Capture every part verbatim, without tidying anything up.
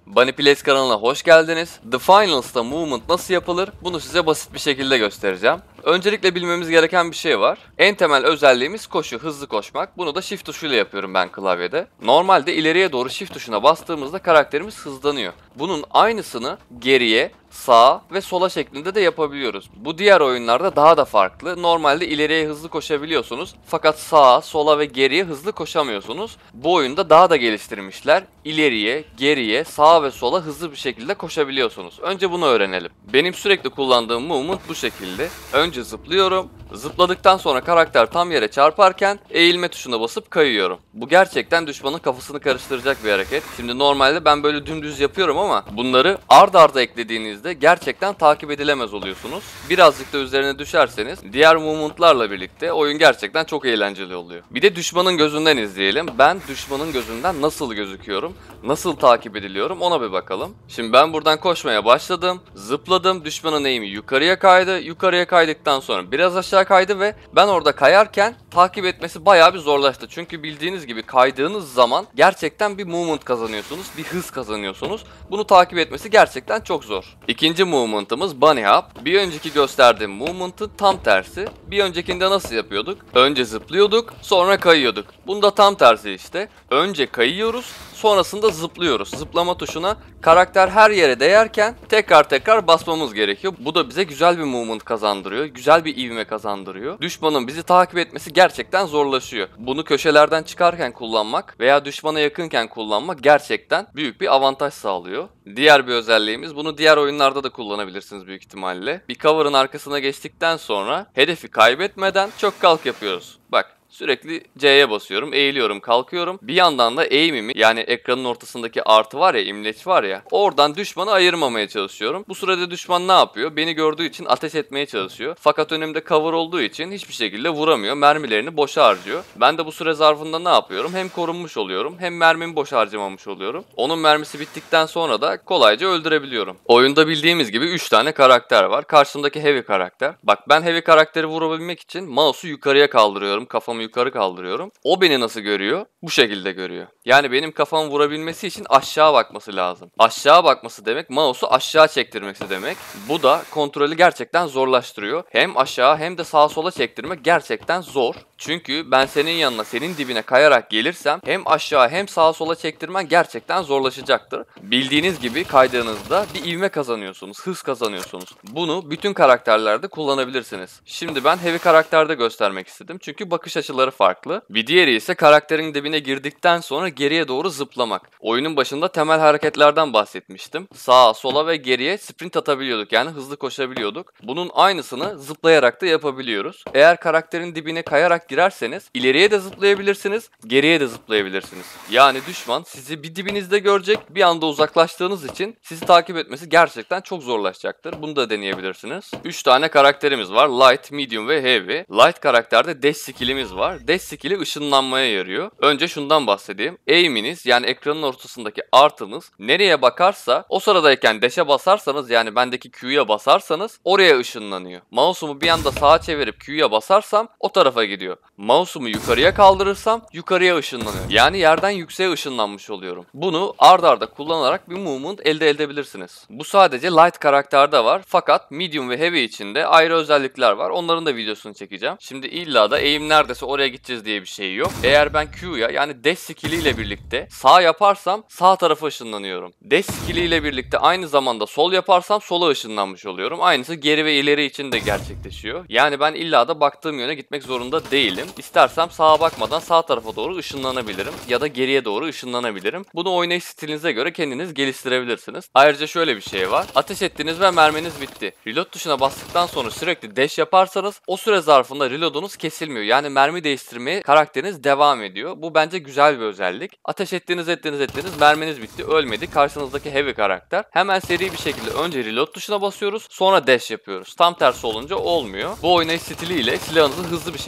Bunny Plays kanalına hoş geldiniz. The Finals'ta movement nasıl yapılır? Bunu size basit bir şekilde göstereceğim. Öncelikle bilmemiz gereken bir şey var. En temel özelliğimiz koşu, hızlı koşmak. Bunu da Shift tuşuyla yapıyorum ben klavyede. Normalde ileriye doğru Shift tuşuna bastığımızda karakterimiz hızlanıyor. Bunun aynısını geriye, sağa ve sola şeklinde de yapabiliyoruz. Bu diğer oyunlarda daha da farklı. Normalde ileriye hızlı koşabiliyorsunuz. Fakat sağa, sola ve geriye hızlı koşamıyorsunuz. Bu oyunda daha da geliştirmişler. İleriye, geriye, sağa ve sola hızlı bir şekilde koşabiliyorsunuz. Önce bunu öğrenelim. Benim sürekli kullandığım movement bu şekilde. Önce zıplıyorum. Zıpladıktan sonra karakter tam yere çarparken eğilme tuşuna basıp kayıyorum. Bu gerçekten düşmanın kafasını karıştıracak bir hareket. Şimdi normalde ben böyle dümdüz yapıyorum ama bunları ard arda eklediğinizde gerçekten takip edilemez oluyorsunuz. Birazcık da üzerine düşerseniz diğer movement'larla birlikte oyun gerçekten çok eğlenceli oluyor. Bir de düşmanın gözünden izleyelim. Ben düşmanın gözünden nasıl gözüküyorum, nasıl takip ediliyorum ona bir bakalım. Şimdi ben buradan koşmaya başladım. Zıpladım. Düşmanın eğimi yukarıya kaydı. Yukarıya kaydıktan sonra biraz aşağı kaydı ve ben orada kayarken takip etmesi bayağı bir zorlaştı. Çünkü bildiğiniz gibi kaydığınız zaman gerçekten bir movement kazanıyorsunuz, bir hız kazanıyorsunuz. Bunu takip etmesi gerçekten çok zor. İkinci movement'ımız Bunny Hop. Bir önceki gösterdiğim movement'ın tam tersi. Bir öncekinde nasıl yapıyorduk? Önce zıplıyorduk, sonra kayıyorduk. Bunda tam tersi işte. Önce kayıyoruz, sonrasında zıplıyoruz. Zıplama tuşuna karakter her yere değerken tekrar tekrar basmamız gerekiyor. Bu da bize güzel bir movement kazandırıyor. Güzel bir ivme kazandırıyor. Düşmanın bizi takip etmesi gerçekten zorlaşıyor. Bunu köşelerden çıkarken kullanmak veya düşmana yakınken kullanmak gerçekten büyük bir avantaj sağlıyor. Diğer bir özelliğimiz, bunu diğer oyunlarda da kullanabilirsiniz büyük ihtimalle. Bir cover'ın arkasına geçtikten sonra hedefi kaybetmeden çok kalk yapıyoruz. Bak. Sürekli C'ye basıyorum, eğiliyorum, kalkıyorum. Bir yandan da eğimimi, yani ekranın ortasındaki artı var ya, imleç var ya, oradan düşmanı ayırmamaya çalışıyorum. Bu sırada düşman ne yapıyor? Beni gördüğü için ateş etmeye çalışıyor. Fakat önümde cover olduğu için hiçbir şekilde vuramıyor. Mermilerini boşa harcıyor. Ben de bu süre zarfında ne yapıyorum? Hem korunmuş oluyorum, hem mermimi boş harcamamış oluyorum. Onun mermisi bittikten sonra da kolayca öldürebiliyorum. Oyunda bildiğimiz gibi üç tane karakter var. Karşımdaki heavy karakter. Bak, ben heavy karakteri vurabilmek için mouse'u yukarıya kaldırıyorum. Kafamı yukarı kaldırıyorum. O beni nasıl görüyor? Bu şekilde görüyor. Yani benim kafamı vurabilmesi için aşağı bakması lazım. Aşağı bakması demek mouse'u aşağı çektirmesi demek. Bu da kontrolü gerçekten zorlaştırıyor. Hem aşağı hem de sağa sola çektirmek gerçekten zor. Çünkü ben senin yanına, senin dibine kayarak gelirsem hem aşağı hem sağa sola çektirmen gerçekten zorlaşacaktır. Bildiğiniz gibi kaydığınızda bir ivme kazanıyorsunuz, hız kazanıyorsunuz. Bunu bütün karakterlerde kullanabilirsiniz. Şimdi ben heavy karakterde göstermek istedim. Çünkü bakış açıları farklı. Bir diğeri ise karakterin dibine girdikten sonra geriye doğru zıplamak. Oyunun başında temel hareketlerden bahsetmiştim. Sağa, sola ve geriye sprint atabiliyorduk. Yani hızlı koşabiliyorduk. Bunun aynısını zıplayarak da yapabiliyoruz. Eğer karakterin dibine kayarak girerseniz ileriye de zıplayabilirsiniz, geriye de zıplayabilirsiniz. Yani düşman sizi bir dibinizde görecek, bir anda uzaklaştığınız için sizi takip etmesi gerçekten çok zorlaşacaktır. Bunu da deneyebilirsiniz. üç tane karakterimiz var. Light, Medium ve Heavy. Light karakterde dash skill'imiz var. Dash skill'i ışınlanmaya yarıyor. Önce şundan bahsedeyim. Aim'iniz, yani ekranın ortasındaki artınız nereye bakarsa o sıradayken dash'e basarsanız, yani bendeki Q'ya basarsanız oraya ışınlanıyor. Mouse'umu bir anda sağa çevirip Q'ya basarsam o tarafa gidiyor. Mouse'umu yukarıya kaldırırsam yukarıya ışınlanıyor. Yani yerden yükseğe ışınlanmış oluyorum. Bunu ard arda kullanarak bir movement elde edebilirsiniz. Bu sadece Light karakterde var. Fakat Medium ve Heavy için de ayrı özellikler var. Onların da videosunu çekeceğim. Şimdi illa da aim neredeyse oraya gideceğiz diye bir şey yok. Eğer ben Q'ya, yani dash skill'i ile birlikte sağ yaparsam sağ tarafa ışınlanıyorum. Dash skill'i ile birlikte aynı zamanda sol yaparsam sola ışınlanmış oluyorum. Aynısı geri ve ileri için de gerçekleşiyor. Yani ben illa da baktığım yöne gitmek zorunda değilim. İstersem sağa bakmadan sağ tarafa doğru ışınlanabilirim ya da geriye doğru ışınlanabilirim. Bunu oynayış stilinize göre kendiniz geliştirebilirsiniz. Ayrıca şöyle bir şey var. Ateş ettiniz ve merminiz bitti. Reload tuşuna bastıktan sonra sürekli dash yaparsanız o süre zarfında reloadunuz kesilmiyor. Yani mermi değiştirmeye karakteriniz devam ediyor. Bu bence güzel bir özellik. Ateş ettiniz ettiniz ettiniz merminiz bitti, ölmedi. Karşınızdaki heavy karakter. Hemen seri bir şekilde önce reload tuşuna basıyoruz, sonra dash yapıyoruz. Tam tersi olunca olmuyor. Bu oynayış stiliyle silahınızı hızlı bir şekilde dolduruyorsunuz.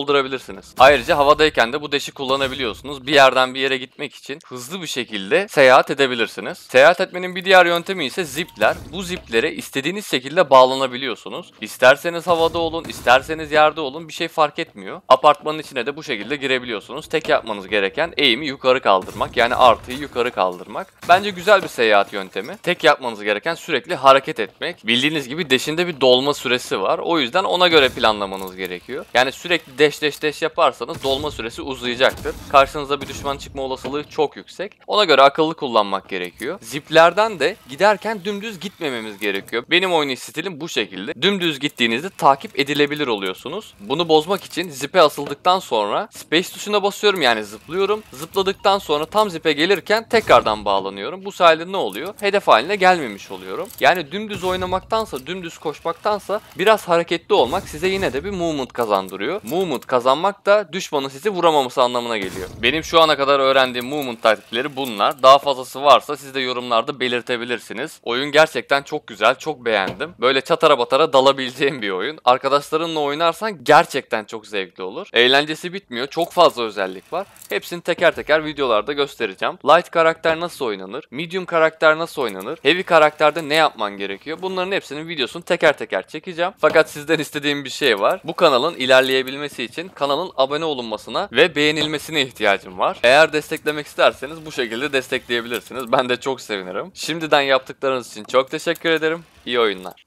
doldurabilirsiniz. Ayrıca havadayken de bu deşi kullanabiliyorsunuz. Bir yerden bir yere gitmek için hızlı bir şekilde seyahat edebilirsiniz. Seyahat etmenin bir diğer yöntemi ise zipler. Bu ziplere istediğiniz şekilde bağlanabiliyorsunuz. İsterseniz havada olun, isterseniz yerde olun, bir şey fark etmiyor. Apartmanın içine de bu şekilde girebiliyorsunuz. Tek yapmanız gereken eğimi yukarı kaldırmak, yani artıyı yukarı kaldırmak. Bence güzel bir seyahat yöntemi. Tek yapmanız gereken sürekli hareket etmek. Bildiğiniz gibi deşinde bir dolma süresi var. O yüzden ona göre planlamanız gerekiyor. Yani sürekli deş deş deş yaparsanız dolma süresi uzayacaktır. Karşınıza bir düşman çıkma olasılığı çok yüksek. Ona göre akıllı kullanmak gerekiyor. Ziplerden de giderken dümdüz gitmememiz gerekiyor. Benim oynayış stilim bu şekilde. Dümdüz gittiğinizde takip edilebilir oluyorsunuz. Bunu bozmak için zipe asıldıktan sonra space tuşuna basıyorum, yani zıplıyorum. Zıpladıktan sonra tam zipe gelirken tekrardan bağlanıyorum. Bu sayede ne oluyor? Hedef haline gelmemiş oluyorum. Yani dümdüz oynamaktansa, dümdüz koşmaktansa biraz hareketli olmak size yine de bir movement kazandırıyor. Movement kazanmak da düşmanın sizi vuramaması anlamına geliyor. Benim şu ana kadar öğrendiğim movement taktikleri bunlar. Daha fazlası varsa siz de yorumlarda belirtebilirsiniz. Oyun gerçekten çok güzel, çok beğendim. Böyle çatara batara dalabileceğim bir oyun. Arkadaşlarınla oynarsan gerçekten çok zevkli olur. Eğlencesi bitmiyor. Çok fazla özellik var. Hepsini teker teker videolarda göstereceğim. Light karakter nasıl oynanır? Medium karakter nasıl oynanır? Heavy karakterde ne yapman gerekiyor? Bunların hepsinin videosunu teker teker çekeceğim. Fakat sizden istediğim bir şey var. Bu kanalın ilerleyebilmesi için kanalın abone olunmasına ve beğenilmesine ihtiyacım var. Eğer desteklemek isterseniz bu şekilde destekleyebilirsiniz. Ben de çok sevinirim. Şimdiden yaptıklarınız için çok teşekkür ederim. İyi oyunlar.